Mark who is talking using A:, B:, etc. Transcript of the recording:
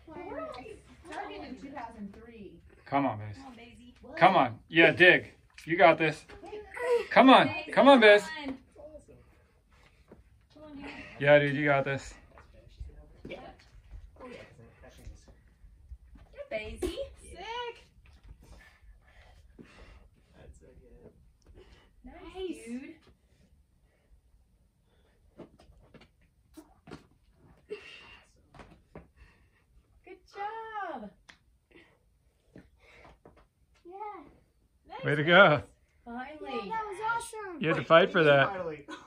A: Started in 2003.
B: Come on, Biz.
C: Come on, Daisy.
B: Come on. Yeah, dig. You got this. Come on. Come on, Biz.
C: Come on, dude.
B: Yeah, dude, you got this.
C: Yeah, Daisy.
A: Sick.
D: That's so good.
C: Nice, dude.
A: Good job.
E: Yeah.
A: Nice.
B: Way to go.
A: Finally.
E: Yeah, that was awesome.
B: You had to fight for that.
D: Finally.